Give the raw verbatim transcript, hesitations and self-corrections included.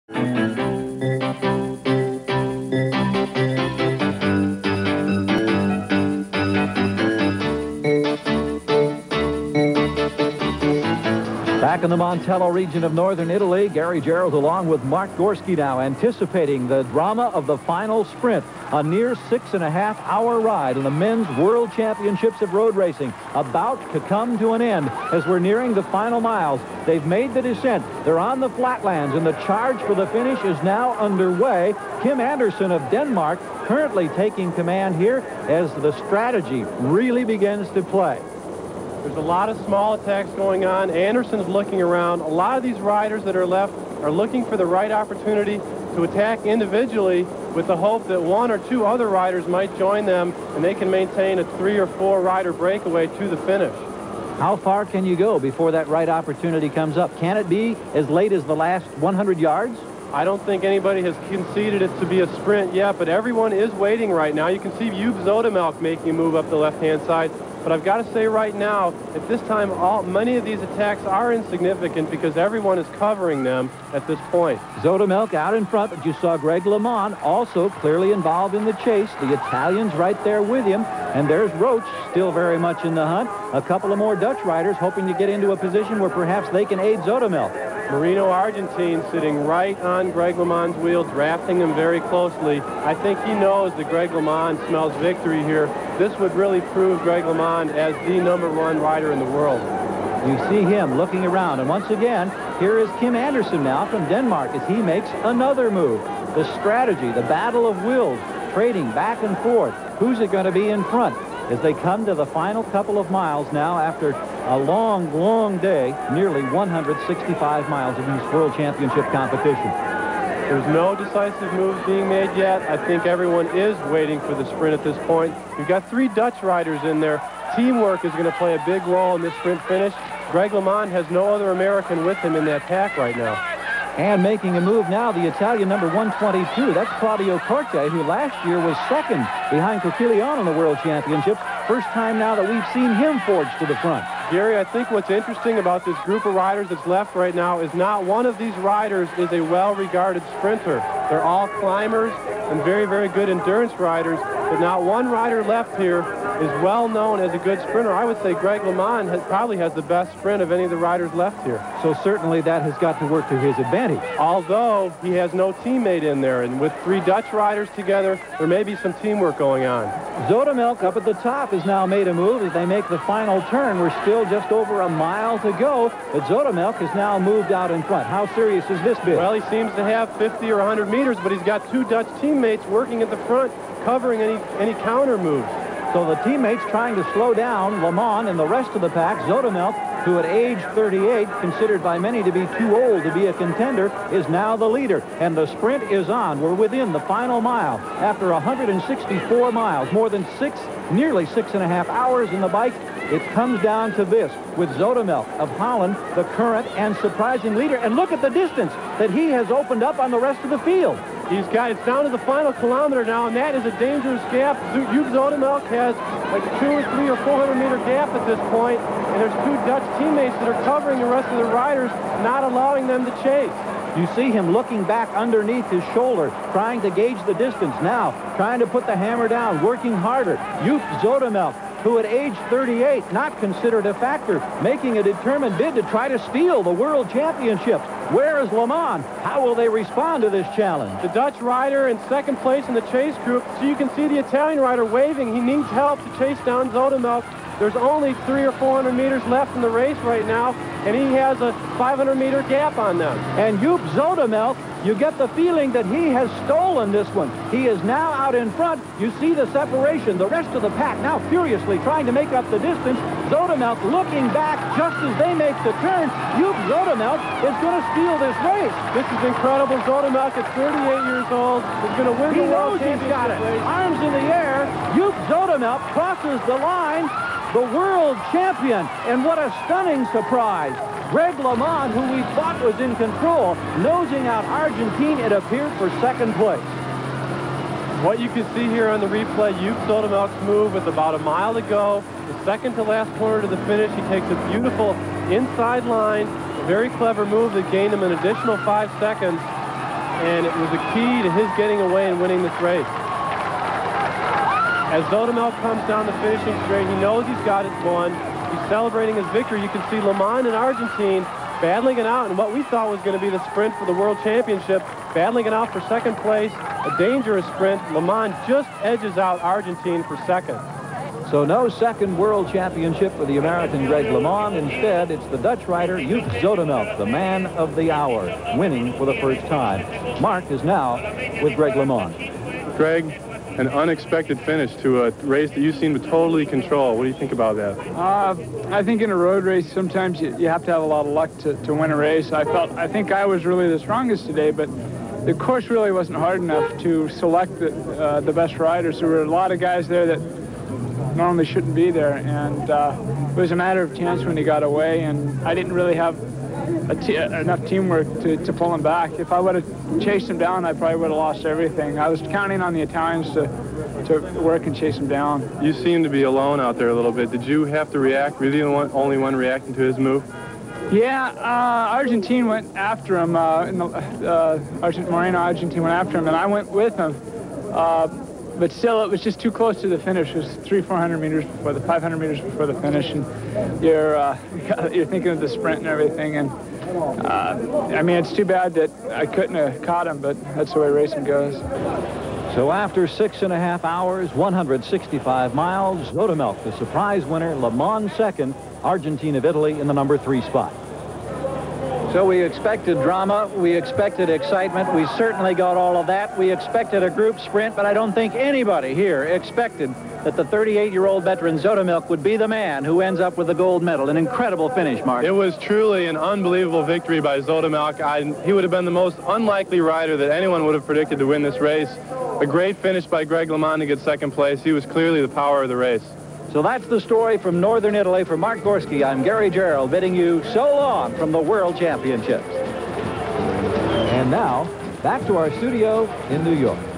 Back in the Montello region of northern Italy, Gary Gerould along with Mark Gorski now anticipating the drama of the final sprint. A near six and a half hour ride in the men's world championships of road racing about to come to an end as we're nearing the final miles. They've made the descent. They're on the flatlands and the charge for the finish is now underway. Kim Anderson of Denmark currently taking command here as the strategy really begins to play. There's a lot of small attacks going on. Anderson's looking around. A lot of these riders that are left are looking for the right opportunity to attack individually with the hope that one or two other riders might join them and they can maintain a three or four rider breakaway to the finish. How far can you go before that right opportunity comes up? Can it be as late as the last one hundred yards? I don't think anybody has conceded it to be a sprint yet, but everyone is waiting right now. You can see Joop Zoetemelk making a move up the left-hand side. But I've got to say right now, at this time, all, many of these attacks are insignificant because everyone is covering them at this point. Zoetemelk out in front, but you saw Greg LeMond also clearly involved in the chase. The Italians right there with him. And there's Roach still very much in the hunt. A couple of more Dutch riders hoping to get into a position where perhaps they can aid Zoetemelk. Marino Argentine sitting right on Greg LeMond's wheel, drafting him very closely. I think he knows that Greg LeMond smells victory here. This would really prove Greg LeMond as the number one rider in the world. You see him looking around, and once again, here is Kim Anderson now from Denmark as he makes another move. The strategy, the battle of wills, trading back and forth. Who's it going to be in front as they come to the final couple of miles now after a long, long day, nearly one hundred sixty-five miles of this World Championship competition. There's no decisive moves being made yet. I think everyone is waiting for the sprint at this point. We've got three Dutch riders in there. Teamwork is going to play a big role in this sprint finish. Greg LeMond has no other American with him in that pack right now. And making a move now, the Italian number one twenty-two. That's Claudio Corte, who last year was second behind Coquillon in the World Championships. First time now that we've seen him forge to the front. Gary, I think what's interesting about this group of riders that's left right now is not one of these riders is a well-regarded sprinter. They're all climbers and very, very good endurance riders, but not one rider left here is well known as a good sprinter. I would say Greg LeMond has, probably has the best sprint of any of the riders left here. So certainly that has got to work to his advantage. Although he has no teammate in there, and with three Dutch riders together, there may be some teamwork going on. Zoetemelk up at the top has now made a move as they make the final turn. We're still just over a mile to go, but Zoetemelk has now moved out in front. How serious is this bid? Well, he seems to have fifty or one hundred meters, but he's got two Dutch teammates working at the front, covering any, any counter moves. So the teammates trying to slow down LeMond and the rest of the pack. Zoetemelk, who at age thirty-eight, considered by many to be too old to be a contender, is now the leader. And the sprint is on. We're within the final mile. After one hundred sixty-four miles, more than six, nearly six and a half hours in the bike, it comes down to this, with Zoetemelk of Holland, the current and surprising leader. And look at the distance that he has opened up on the rest of the field. He's got, it's down to the final kilometer now, and that is a dangerous gap. Joop Zoetemelk has like two or three or four hundred meter gap at this point, and there's two Dutch teammates that are covering the rest of the riders, not allowing them to chase. You see him looking back underneath his shoulder, trying to gauge the distance now, trying to put the hammer down, working harder. Joop Zoetemelk, who at age thirty-eight, not considered a factor, making a determined bid to try to steal the World Championships. Where is LeMond? How will they respond to this challenge? The Dutch rider in second place in the chase group, so you can see the Italian rider waving. He needs help to chase down Zoetemelk. There's only three or four hundred meters left in the race right now, and he has a five hundred meter gap on them. And Joop Zoetemelk, you get the feeling that he has stolen this one. He is now out in front. You see the separation. The rest of the pack now furiously trying to make up the distance. Zoetemelk looking back just as they make the turn. Joop Zoetemelk is going to steal this race. This is incredible. Zoetemelk at thirty-eight years old is going to win he the World knows he's got it. Race. Arms in the air. Joop Zoetemelk crosses the line. The world champion, and what a stunning surprise. Greg LeMond, who we thought was in control, nosing out Argentine, it appeared, for second place. What you can see here on the replay, Joop Zoetemelk's move with about a mile to go, the second to last corner to the finish. He takes a beautiful inside line, a very clever move that gained him an additional five seconds. and it was a key to his getting away and winning this race. As Zoetemelk comes down the finishing straight, he knows he's got it won. He's celebrating his victory. You can see Le Mans and Argentine battling it out in what we thought was going to be the sprint for the World Championship, battling it out for second place, a dangerous sprint. Le Mans just edges out Argentine for second. So no second World Championship for the American Greg LeMond. Instead, it's the Dutch rider Joop Zoetemelk, the man of the hour, winning for the first time. Mark is now with Greg LeMond. Greg, an unexpected finish to a race that you seem to totally control. What do you think about that? Uh, I think in a road race, sometimes you, you have to have a lot of luck to, to win a race. I felt, I think I was really the strongest today, but the course really wasn't hard enough to select the, uh, the best riders. There were a lot of guys there that normally shouldn't be there, and uh, it was a matter of chance when he got away, and I didn't really have a t enough teamwork to, to pull him back. If I would have chased him down, I probably would have lost everything. I was counting on the Italians to, to work and chase him down. You seem to be alone out there a little bit. Did you have to react? Were you the one, only one reacting to his move? Yeah, uh, Argentine went after him. Uh, in the, uh, Argent Moreno Argentine went after him, and I went with him. Uh, But still, it was just too close to the finish. It was three, four hundred meters before the five hundred meters before the finish, and you're uh, you're thinking of the sprint and everything. And uh, I mean, it's too bad that I couldn't have caught him, but that's the way racing goes. So after six and a half hours, one hundred sixty-five miles, Zoetemelk, the surprise winner, Le Mans second, Argentine of Italy in the number three spot. So we expected drama, we expected excitement, we certainly got all of that. We expected a group sprint, but I don't think anybody here expected that the thirty-eight-year-old veteran Zoetemelk would be the man who ends up with the gold medal. An incredible finish, Mark. It was truly an unbelievable victory by Zoetemelk. I, he would have been the most unlikely rider that anyone would have predicted to win this race. A great finish by Greg LeMond to get second place. He was clearly the power of the race. So that's the story from Northern Italy. For Mark Gorski, I'm Gary Gerould bidding you so long from the World Championships. And now, back to our studio in New York.